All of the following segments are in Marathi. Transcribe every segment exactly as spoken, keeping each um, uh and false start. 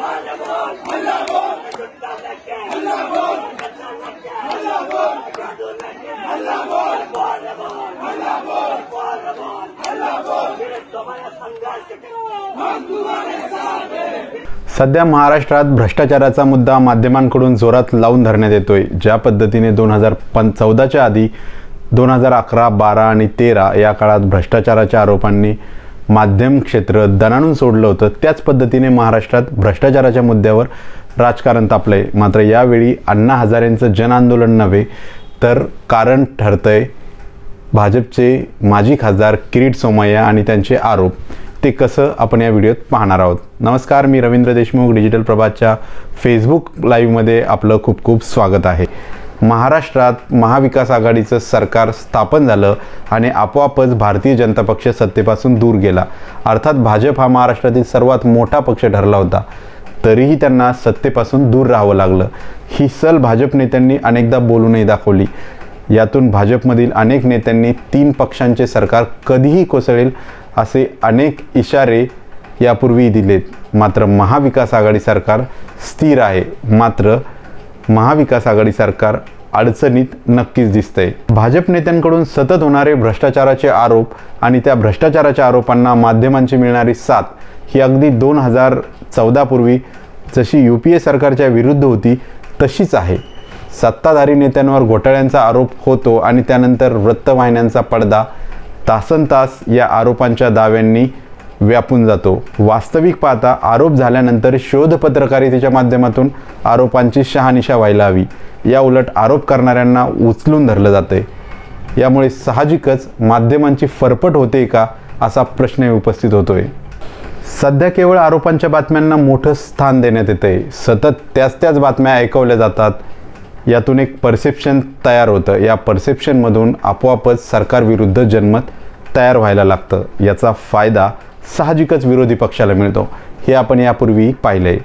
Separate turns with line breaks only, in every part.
सध्या महाराष्ट्रात भ्रष्टाचाराचा मुद्दा माध्यमांकडून जोरात लावून धरण्यात येतोय। ज्या पद्धतीने दोन हजार चौदाच्या आधी दोन हजार अकरा बारा आणि तेरा या काळात भ्रष्टाचाराच्या आरोपांनी माध्यम क्षेत्र दणाणून सोडलं होतं, त्याच पद्धतीने महाराष्ट्रात भ्रष्टाचाराच्या मुद्द्यावर राजकारण तापलंय। मात्र यावेळी अण्णा हजारेंचं जन आंदोलन नव्हे तर कारण ठरतंय भाजपचे माजी खासदार किरीट सोमय्या आणि त्यांचे आरोप। ते कसं आपण या व्हिडिओत पाहणार आहोत। नमस्कार, मी रवींद्र देशमुख, डिजिटल प्रभातच्या फेसबुक लाईव्हमध्ये आपलं खूप खूप स्वागत आहे। महाराष्ट्रात महाविकास आघाडीचं सरकार स्थापन झालं आणि आपोआपच भारतीय जनता पक्ष सत्तेपासून दूर गेला। अर्थात भाजप हा महाराष्ट्रातील सर्वात मोठा पक्ष ठरला होता, तरीही त्यांना सत्तेपासून दूर राहावं लागलं। ही सल भाजप नेत्यांनी अनेकदा बोलूनही दाखवली। यातून भाजपमधील अनेक नेत्यांनी तीन पक्षांचे सरकार कधीही कोसळेल असे अनेक इशारे यापूर्वी दिलेत। मात्र महाविकास आघाडी सरकार स्थिर आहे। मात्र महाविकास आघाडी सरकार अडचणीत नक्कीच दिसतंय। भाजप नेत्यांकडून सतत होणारे भ्रष्टाचाराचे आरोप आणि त्या भ्रष्टाचाराच्या आरोपांना माध्यमांची मिळणारी साथ ही अगदी दोन हजार चौदा पूर्वी जशी यू पी ए सरकारच्या विरुद्ध होती तशीच आहे। सत्ताधारी नेत्यांवर घोटाळ्यांचा आरोप होतो आणि त्यानंतर वृत्तवाहिन्यांचा पडदा तासनतास या आरोपांच्या दाव्यांनी व्यापून जातो। वास्तविक पाहता आरोप झाल्यानंतर शोध पत्रकारितेच्या माध्यमातून आरोपांची शहानिशा व्हायला हवी। या उलट आरोप करणाऱ्यांना उचलून धरलं जातंय। यामुळे साहजिकच माध्यमांची फरफट होते का असा प्रश्न उपस्थित होतोय। सध्या केवळ आरोपांच्या बातम्यांना मोठं स्थान देण्यात येतंय। सतत त्याच त्याच बातम्या ऐकवल्या जातात। यातून एक परसेप्शन तयार होतं। या परसेप्शनमधून आपोआपच सरकारविरुद्ध जनमत तयार व्हायला लागतं। याचा फायदा साहजिकच विरोधी पक्षाला मिळतो, हे आपण यापूर्वी पाहिलंय।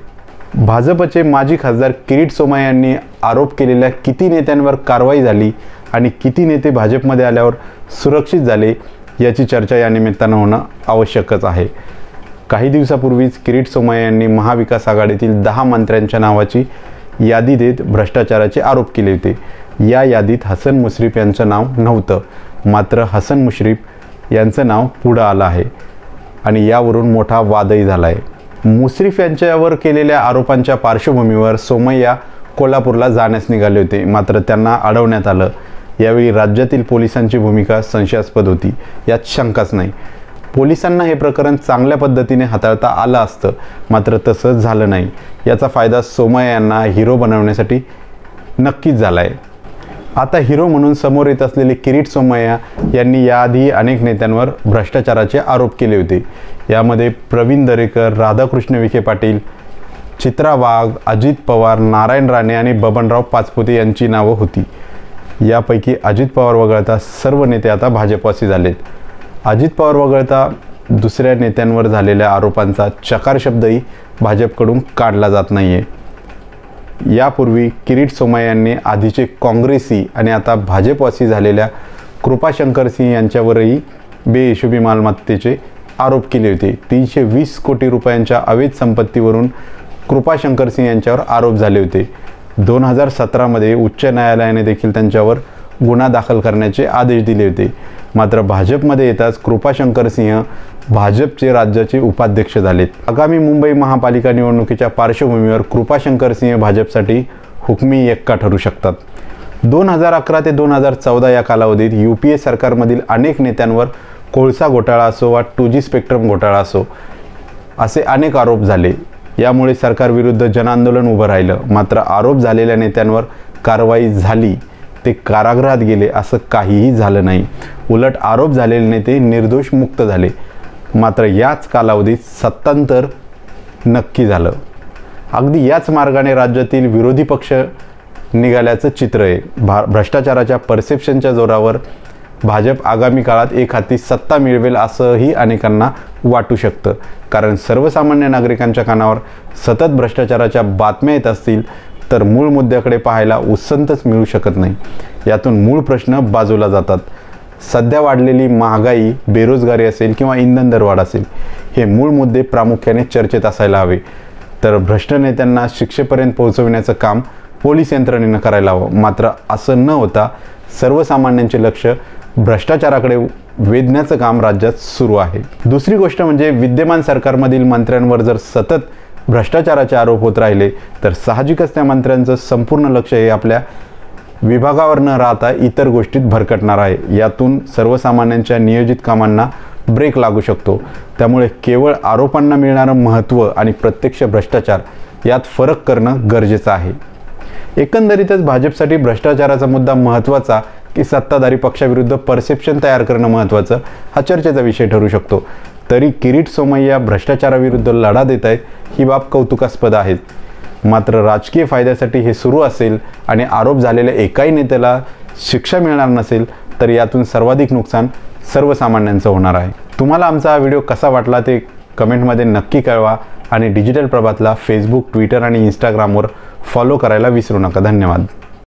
भाजपचे माजी खासदार किरीट सोमय्या यांनी आरोप केलेल्या किती नेत्यांवर कारवाई झाली आणि किती नेते भाजपमध्ये आल्यावर सुरक्षित झाले याची चर्चा या निमित्तानं होणं आवश्यकच आहे। काही दिवसापूर्वीच किरीट सोमय्या यांनी महाविकास आघाडीतील दहा मंत्र्यांच्या नावाची यादी देत भ्रष्टाचाराचे आरोप केले होते। या यादीत हसन मुश्रीफ यांचं नाव नव्हतं, मात्र हसन मुश्रीफ यांचं नाव पुढं आलं आहे आणि यावरून मोठा वादही झाला आहे। मुश्रीफ यांच्यावर केलेल्या आरोपांच्या पार्श्वभूमीवर सोमय्या कोल्हापूरला जाण्यास निघाले होते, मात्र त्यांना अडवण्यात आलं। यावेळी राज्यातील पोलिसांची भूमिका संशयास्पद होती, यात शंकाच नाही। पोलिसांना हे प्रकरण चांगल्या पद्धतीने हाताळता आलं असतं, मात्र तसं झालं नाही। याचा फायदा सोमय्या यांना हिरो बनवण्यासाठी नक्कीच झाला आहे। आता हिरो म्हणून समोर येत असलेले किरीट सोमय्या यांनी याआधी अनेक नेत्यांवर भ्रष्टाचाराचे आरोप केले होते। यामध्ये प्रवीण दरेकर, राधाकृष्ण विखे पाटील, चित्रा वाघ, अजित पवार, नारायण राणे आणि बबनराव पाचपुते यांची नावं होती। यापैकी अजित पवार वगळता सर्व नेते आता भाजपवासी झालेत। अजित पवार वगळता दुसऱ्या नेत्यांवर झालेल्या आरोपांचा चकार शब्दही भाजपकडून काढला जात नाहीये। यापूर्वी किरीट सोमय्या यांनी आधीचे काँग्रेसी आणि आता भाजपवासी झालेल्या कृपाशंकर सिंह यांच्यावरही बेहिशोबी मालमत्तेचे आरोप केले होते। तीनशे वीस कोटी रुपयांच्या अवैध संपत्तीवरून कृपाशंकर सिंह यांच्यावर आरोप झाले होते। दोन हजार सतरामध्ये उच्च न्यायालयाने देखील त्यांच्यावर गुन्हा दाखल करण्याचे आदेश दिले होते। मात्र भाजपमध्ये येताच कृपाशंकर सिंह भाजपचे राज्याचे उपाध्यक्ष झालेत। आगामी मुंबई महापालिका निवडणुकीच्या पार्श्वभूमीवर कृपाशंकर सिंह भाजपसाठी हुकमी एक्का ठरू शकतात। दोन हजार अकरा ते दोन हजार चौदा या कालावधीत यू पी ए सरकारमधील अनेक नेत्यांवर कोळसा घोटाळा असो वा टू जी स्पेक्ट्रम घोटाळा असो असे अनेक आरोप झाले। यामुळे सरकारविरुद्ध जनआंदोलन उभं राहिलं। मात्र आरोप झालेल्या नेत्यांवर कारवाई झाली ते कारागृहात गेले असं काहीही झालं नाही। उलट आरोप झालेले नेते निर्दोष मुक्त झाले। मात्र याच कालावधीत सत्तांतर नक्की झालं। अगदी याच मार्गाने राज्यातील विरोधी पक्ष निघाल्याचं चित्र आहे। भा भ्रष्टाचाराच्या परसेप्शनच्या जोरावर भाजप आगामी काळात एक हाती सत्ता मिळवेल असंही अनेकांना वाटू शकतं, कारण सर्वसामान्य नागरिकांच्या कानावर सतत भ्रष्टाचाराच्या बातम्या येत असतील तर मूळ मुद्द्याकडे पाहायला उसंतच मिळू शकत नाही। यातून मूळ प्रश्न बाजूला जातात। सध्या वाढलेली महागाई, बेरोजगारी असेल किंवा इंधन दरवाढ असेल, हे मूळ मुद्दे प्रामुख्याने चर्चेत असायला हवे। तर भ्रष्ट नेत्यांना शिक्षेपर्यंत पोहोचविण्याचं काम पोलीस यंत्रणेनं करायला हवं. मात्र असं न होता सर्वसामान्यांचे लक्ष भ्रष्टाचाराकडे वेधण्याचं काम राज्यात सुरू आहे. दुसरी गोष्ट म्हणजे विद्यमान सरकारमधील मंत्र्यांवर जर सतत भ्रष्टाचाराचे आरोप होत राहिले तर साहजिकच त्या मंत्र्यांचं संपूर्ण लक्ष हे आपल्या विभागावर न राहता इतर गोष्टीत भरकटणार आहे. यातून सर्वसामान्यांच्या नियोजित कामांना ब्रेक लागू शकतो. त्यामुळे केवळ आरोपांना मिळणारं महत्त्व आणि प्रत्यक्ष भ्रष्टाचार यात फरक करणं गरजेचं आहे. एकंदरीतच भाजपसाठी भ्रष्टाचाराचा मुद्दा महत्त्वाचा की सत्ताधारी पक्षाविरुद्ध परसेप्शन तयार करणं महत्त्वाचं हा चर्चेचा विषय ठरू शकतो. तरी किरीट सोमय्या भ्रष्टाचाराविरुद्ध लढा देत आहेत ही बाब कौतुकास्पद आहे. मात्र राजकीय फायद्यासाठी हे सुरू असेल आणि आरोप झालेल्या एकाही नेत्याला शिक्षा मिळणार नसेल तर यातून सर्वाधिक नुकसान सर्वसामान्यांचं होणार आहे. तुम्हाला आमचा हा व्हिडिओ कसा वाटला ते कमेंटमध्ये नक्की कळवा आणि डिजिटल प्रभातला फेसबुक, ट्विटर आणि इंस्टाग्रामवर फॉलो करायला विसरू नका. धन्यवाद.